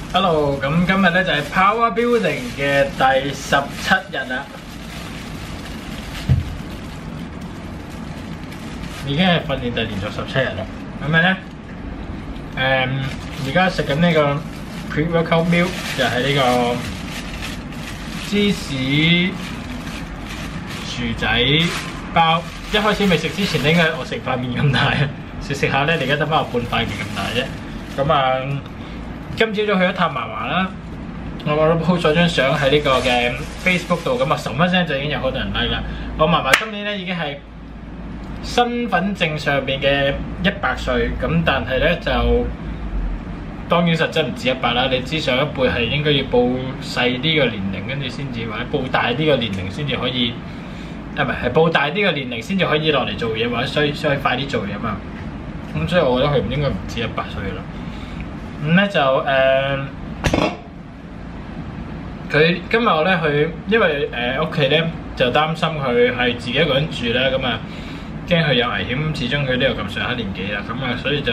Hello，咁今日咧就係 Power Building 嘅第17日啦，已經係訓練第連續17日啦。咁樣咧，而家食緊呢個 pre-workout meal 就係呢個芝士薯仔包。一開始未食之前，應該我食塊面咁大，食下咧，而家得翻我半塊面咁大啫。咁啊〜今朝早去咗探嫲嫲啦，我都 post 咗張相喺呢個嘅 Facebook 度，咁啊10%就已經有好多人 like 啦。我嫲嫲今年咧已經係身份證上邊嘅100歲，咁但係咧就當然實質唔止100啦。你知上一輩係應該要報細啲嘅年齡，跟住先至或者報大啲嘅年齡先至可以，係報大啲嘅年齡先至可以落嚟做嘢，或者需要快啲做嘢嘛。咁所以我覺得佢唔應該唔止100歲啦。咁咧就佢今日我咧去，因為屋企咧就擔心佢係自己一個人住啦，咁啊驚佢有危險，始終佢都有咁上下年紀啦，咁啊所以就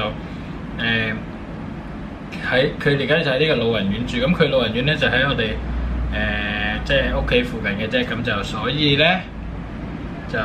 喺佢而家就喺呢個老人院住，咁佢老人院咧就喺我哋即係屋企附近嘅啫，咁就所以咧就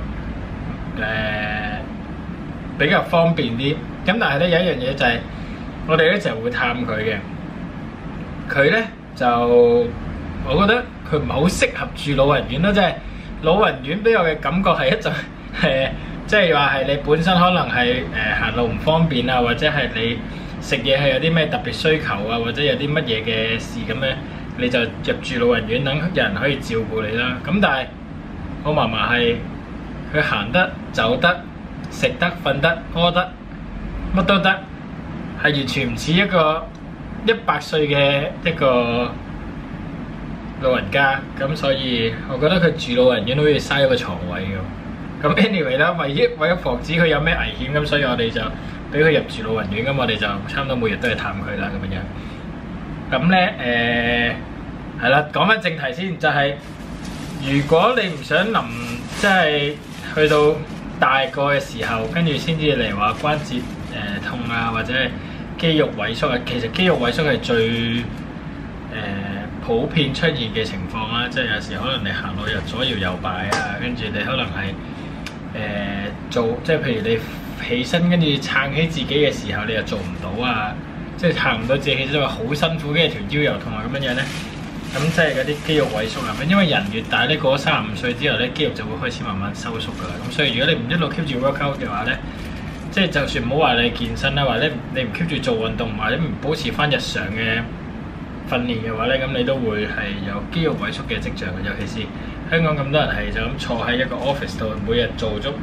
比較方便啲，咁但係咧有一樣嘢就係。我哋咧就會探佢嘅，佢咧就我覺得佢唔係好適合住老人院咯，即係老人院俾我嘅感覺係一種即係話係你本身可能係行路唔方便啊，或者係你食嘢係有啲咩特別需求啊，或者有啲乜嘢嘅事咁咧，你就入住老人院，等有人可以照顧你啦。咁但係我嫲嫲係佢行得走得食得瞓得屙得乜都得。係完全唔似一個100歲嘅一個老人家，咁所以我覺得佢住老人院好似嘥咗個床位咁。咁 anyway 啦，為咗防止佢有咩危險，咁所以我哋就俾佢入住老人院，咁我哋就差唔多每日都係探佢啦咁樣。咁咧係啦，講翻正題先，就係如果你唔想臨即係去到大個嘅時候，跟住先至嚟話關節痛啊，或者係肌肉萎縮啊，其實肌肉萎縮係最普遍出現嘅情況啦。即係有時可能你行路又左搖右擺啊，跟住你可能係做即係譬如你起身跟住撐起自己嘅時候，你又做唔到啊，即係撐唔到自己起身話好辛苦，跟住條腰又痛啊咁樣樣咧。咁即係嗰啲肌肉萎縮啊，因為人越大咧，過咗35歲之後咧，肌肉就會開始慢慢收縮㗎啦。咁所以如果你唔一路 keep 住 workout 嘅話咧，即係就算唔好話你健身啦，或者你唔 keep 住做運動，或者唔保持翻日常嘅訓練嘅話咧，咁你都會係有肌肉萎縮嘅跡象嘅。尤其是香港咁多人係就咁坐喺一個 office 度，每日做足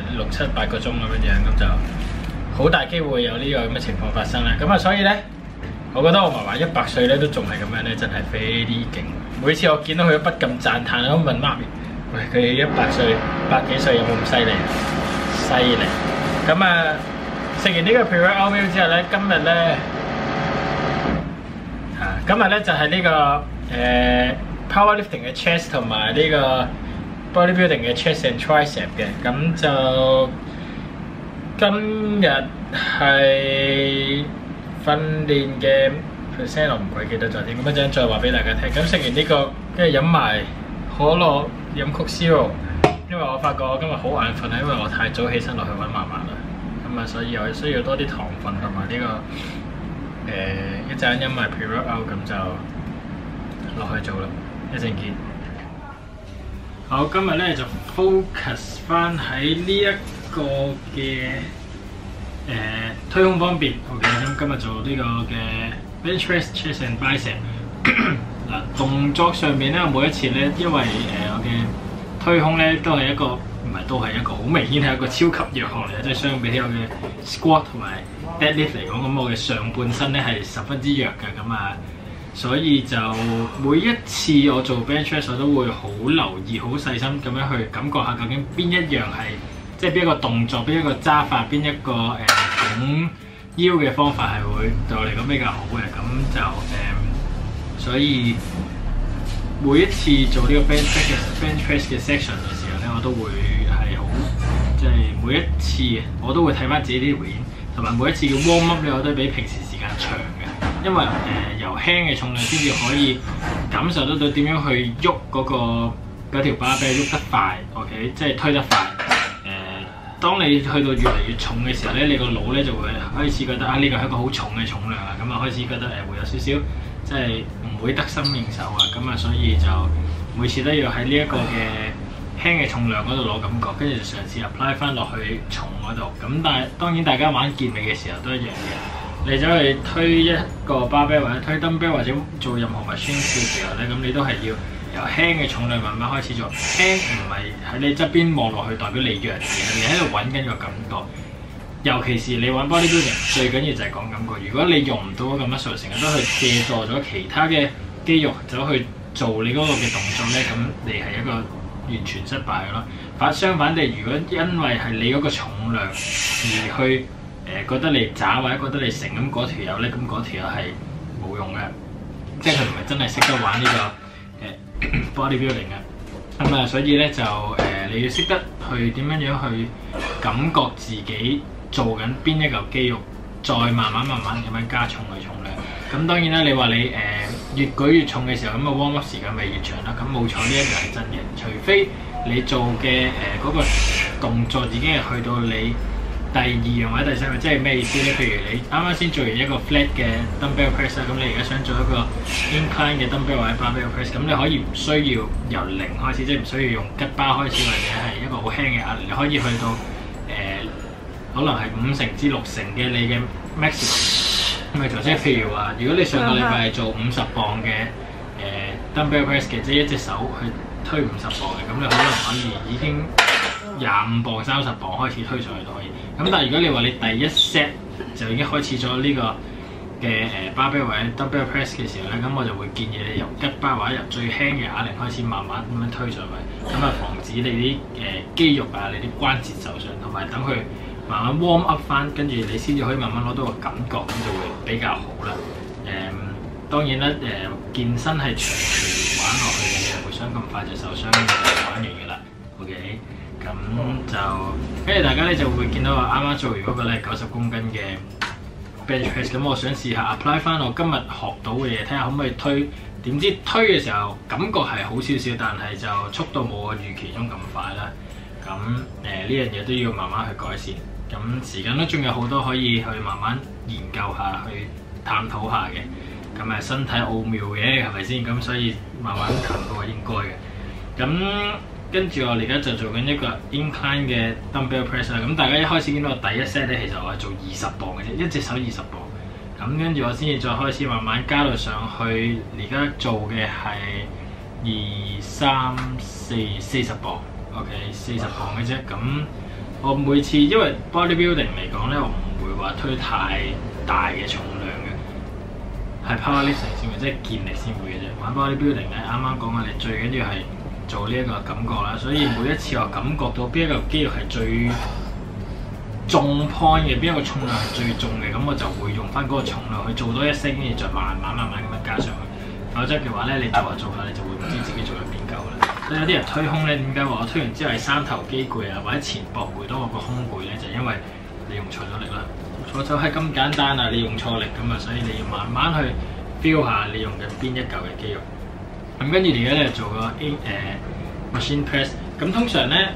6、7、8個鐘咁樣樣，咁就好大機會有呢個咁嘅情況發生啦。咁啊，所以咧，我覺得我嫲嫲100歲咧都仲係咁樣咧，真係非常勁。每次我見到佢都不禁讚歎，我問媽咪：喂，佢100歲、100幾歲有冇咁犀利？犀利！咁啊，食完呢個 pre-workout meal 之後咧，今日咧就係呢個powerlifting 嘅 chest 同埋呢個 bodybuilding 嘅 chest and tricep 嘅。咁就今日係訓練嘅 percent 我唔鬼記得咗添，咁一陣再話俾大家聽。咁食完呢個，跟住飲埋可樂，飲 Coke Zero。因為我發覺我今日好眼瞓，係因為我太早起身落去揾嫲嫲啦，咁啊所以我需要多啲糖分同埋呢個一陣飲埋 pre-workout，咁就落去做啦，一陣見。好，今日咧就 focus 翻喺呢一個嘅推胸方面 ，OK， 咁今日做呢個嘅 bench press chest and bicep。嗱，動作上面咧，每一次咧，因為我嘅推胸咧都係一個好明顯係一個超級弱項嚟嘅，即係相比起我嘅 squat 同埋 deadlift 嚟講，咁我嘅上半身咧係十分之弱嘅，咁啊，所以就每一次我做 bench press 我都會好留意、好細心咁樣去感覺下究竟邊一樣係即係邊一個動作、邊一個揸法、邊一個拱腰嘅方法係會對我嚟講比較好嘅，咁就所以。每一次做呢個 bench press 嘅 section 嘅時候咧，我都會係好，即係每一次我都會睇翻自己啲回應，同埋每一次嘅 warm up 咧，我都比平時時間長嘅。 因為由輕嘅重量先至可以感受得到點樣去喐嗰條巴比喐得快 ，OK， 即係推得快。當你去到越嚟越重嘅時候咧，你個腦咧就會開始覺得呢個係一個好重嘅重量啊，咁啊開始覺得會有少少即係唔會得心應手啊，咁啊所以就每次都要喺呢一個嘅輕嘅重量嗰度攞感覺，跟住就嘗試 apply 翻落去重嗰度。咁但係當然大家玩健美嘅時候都一樣嘅，你走去推一個 barbell 或者推 dumbbell 或者做任何 machine 嘅時候咧，咁你都係要由輕嘅重量慢慢開始做。輕唔係喺你側邊望落去代表你弱，而係你喺度揾緊個感覺。尤其是你玩 bodybuilding 最緊要就係講感覺。如果你用唔到嗰個 muscle，成日都去借助咗其他嘅肌肉走去做你嗰個嘅動作咧，咁你係一個完全失敗嘅咯。相反地，如果因為係你嗰個重量而去覺得你渣或者覺得你成咁嗰條友咧，咁嗰條友係冇用嘅，即係佢唔係真係識得玩呢個bodybuilding 嘅。咁啊，所以咧就你要識得去點樣去感覺自己做緊邊一嚿肌肉，再慢慢咁樣加重佢重量。咁當然啦，你話你越舉越重嘅時候，咁個 warm up 時間咪越長啦。咁冇錯，呢一樣係真嘅。除非你做嘅嗰個動作已經係去到你第二樣或者第三樣，即係咩意思咧？譬如你啱啱先做完一個 flat 嘅 dumbbell press 啦，咁你而家想做一個 incline 嘅 dumbbell 或者 barbell press，咁你可以唔需要由零開始，即係唔需要用吉巴開始，或者係一個好輕嘅壓力，你可以去到可能係50%至60%嘅你嘅 maximum。咁咪頭先譬如話，如果你上個禮拜係做50磅嘅dumbbell press 嘅，即係一隻手去推50磅嘅，咁你可能可以已經25磅、30磅開始推上去都可以。咁但係如果你話你第一 set 就已經開始咗呢個嘅barbell 或者 double press 嘅時候咧，咁我就會建議你由吉巴或者由最輕嘅啞鈴開始，慢慢咁樣推上去，咁啊防止你啲肌肉啊、你啲關節受傷，同埋等佢慢慢 warm up 翻，跟住你先至可以慢慢攞到個感覺，咁就會比較好啦。當然啦，健身係長期玩落去嘅，你又會想咁快就受傷，就玩完嘅啦。OK。咁就跟住大家咧就會見到我啱啱做完嗰個咧90公斤嘅 bench press， 咁我想試下 apply 翻我今日學到嘅嘢，睇下可唔可以推。點知推嘅時候感覺係好少少，但係就速度冇我預期中咁快啦。咁呢樣嘢都要慢慢去改善。咁時間都仲有好多可以去慢慢研究下，去探討下嘅。咁身體奧妙嘅係咪先？咁所以慢慢探討係應該嘅。咁跟住我而家就做緊一個 incline 嘅 dumbbell press 啦。咁大家一開始見到我第一 set 咧，其實我係做20磅嘅啫，一隻手20磅。咁跟住我先至再開始慢慢加到上去。而家做嘅係40磅 ，OK， 40磅嘅啫。咁我每次因為 bodybuilding 嚟講咧，我唔會話推太大嘅重量嘅，係 powerlifting 先會，即係健力先會嘅啫。玩 bodybuilding 咧，啱啱講嘅，你最緊要係做呢一個感覺啦，所以每一次我感覺到邊一個肌肉係最重 point 嘅，邊一個重量係最重嘅，咁我就會用翻嗰個重量去做多一升，跟住再慢慢咁樣加上去。否則嘅話咧，你做下做下，你就會唔知自己做緊邊嚿啦。所以有啲人推胸咧，點解話我推完之後係三頭肌攰啊，或者前膊攰多過個胸攰咧？就係因為你用錯咗力啦。錯就係咁簡單啊！你用錯力咁啊，所以你要慢慢去 feel 下你用緊邊一嚿嘅肌肉。咁跟住而家咧做個machine press， 咁通常咧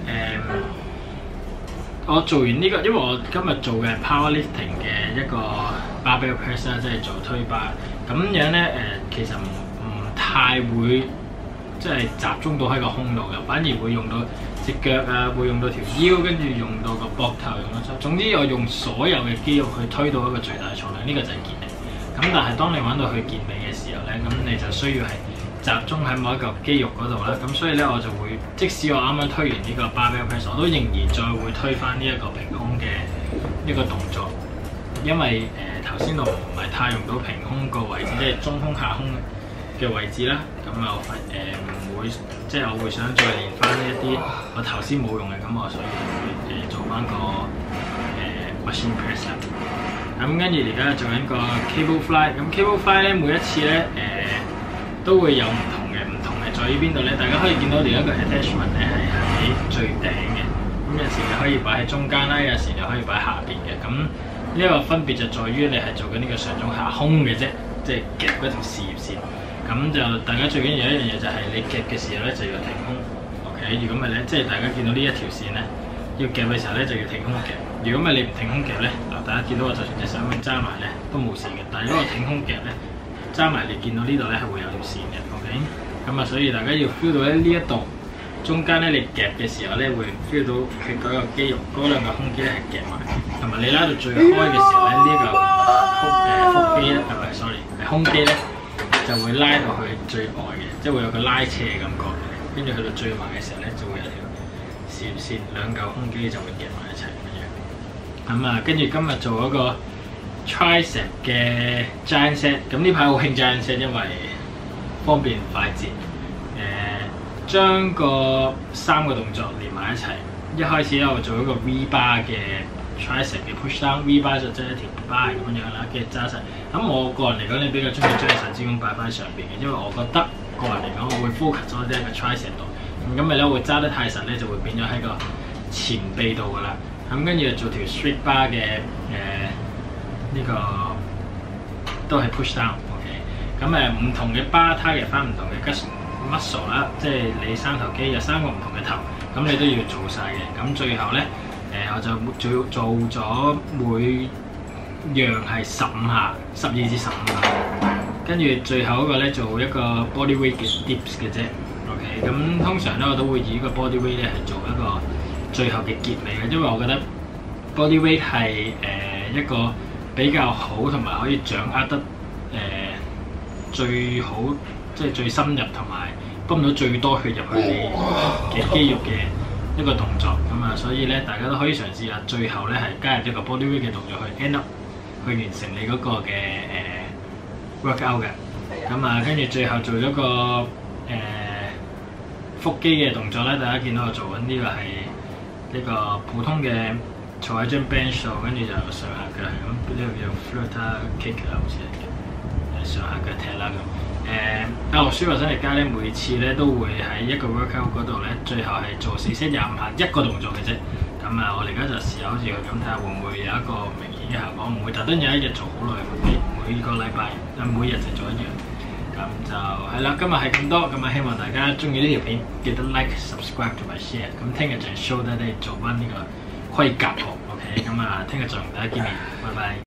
我做完呢個，因為我今日做嘅 powerlifting 嘅一個 barbell press 啦，即係做推把，咁樣咧其實唔太會即係集中到喺個胸度嘅，反而會用到隻腳啊，會用到條腰，跟住用到個膊頭，用到手。總之我用所有嘅肌肉去推到一個最大嘅重量，呢個就係健力。咁但係當你玩到去健美嘅時候咧，咁你就需要係集中喺某一嚿肌肉嗰度啦，咁所以咧我就會，即使我啱啱推完呢個 barbell press， 我都仍然再會推翻呢一個平胸嘅一個動作，因為頭先我唔係太用到平胸個位置，即係中胸下胸嘅位置啦，咁我唔會，即係我會想再練翻呢一啲我頭先冇用嘅，咁我所以會做翻個machine press 啦。咁跟住而家做緊個 cable fly， 咁 cable fly 咧每一次咧都會有唔同嘅在於邊度咧？大家可以見到而家個 attachment 咧係喺最頂嘅，咁有時你可以擺喺中間啦，有時你可以擺下邊嘅。咁呢一個分別就在於你係做緊呢個上中下胸嘅啫。 即係夾嗰條事業線。咁就大家最緊要一樣嘢就係你夾嘅時候咧就要停空 ，OK？ 如果唔係咧，即係大家見到呢一條線咧，要夾嘅時候咧就要停空夾。如果唔係你唔停空夾咧，嗱大家見到我就算隻手咁揸埋咧都冇事嘅。但係如果我停空夾咧，揸埋你見到呢度咧係會有條線嘅 ，OK？ 咁啊，所以大家要 feel 到咧呢一度中間咧你夾嘅時候咧會 feel 到佢嗰個肌肉嗰兩個胸肌咧係夾埋，同埋你拉到最開嘅時候咧呢個腹肌咧係咪 ？sorry 係胸肌咧。就會拉到去最外嘅，即係會有個拉扯嘅感覺嘅。跟住去到最埋嘅時候咧，就會有條線，兩嚿胸肌就會夾埋一齊咁樣。咁啊，跟住今日做嗰個 tricep 嘅 giant set， 咁呢排好興 giant set， 因為方便快捷。將個3個動作連埋一齊。一開始咧，我做一個 V bar 嘅 tricep 嘅 push down，V bar 就即係一條 bar 咁樣啦，跟住揸實。咁我個人嚟講，你比較中意將手指公擺翻上邊嘅，因為我覺得個人嚟講，我會 focus 咗喺個 tricep 度。咁咪咧會揸得太實咧，就會變咗喺個前臂度噶啦。咁跟住做條 straight bar 嘅呢個都係 push down。OK， 咁唔同嘅 bar target 翻唔同嘅 muscle 啦，即係你三頭肌有3個唔同嘅頭，咁你都要做晒嘅。咁最後咧，我就做咗每樣係15下，12至15下，跟住最後嗰個咧做一個 body weight 嘅 dips 嘅啫。OK， 咁通常咧我都會以個 body weight 咧係做一個最後嘅結尾嘅，因為我覺得 body weight 係一個比較好同埋可以掌握得最好，即係最深入同埋泵到最多血入去你嘅肌肉嘅一個動作。咁啊，所以咧大家都可以嘗試下，最後咧係加入一個 body weight 嘅動作去 end up。去完成你嗰個嘅workout 嘅，咁啊跟住最後做咗個腹肌嘅動作咧，大家見到我做緊呢個係呢個普通嘅坐喺張 bench 度，跟住就上下腳係咁，呢個叫 flutter kick 啊，好似係上下腳踢啦咁。阿樂舒華辛力加咧，每次咧都會喺一個 workout 嗰度咧，最後係做4 set 25下一個動作嘅啫。咁啊，我哋而家就試下好似佢咁睇下會唔會有一個明顯嘅效果，唔會特登有一日做好耐，每個禮拜每日就做一樣。咁就係啦，今日係咁多，咁啊希望大家中意呢條片，記得 like、subscribe 同埋 share。咁聽日就 show 得你做翻呢個盔甲喎 ，OK？ 咁啊，聽日再同大家見面，拜拜。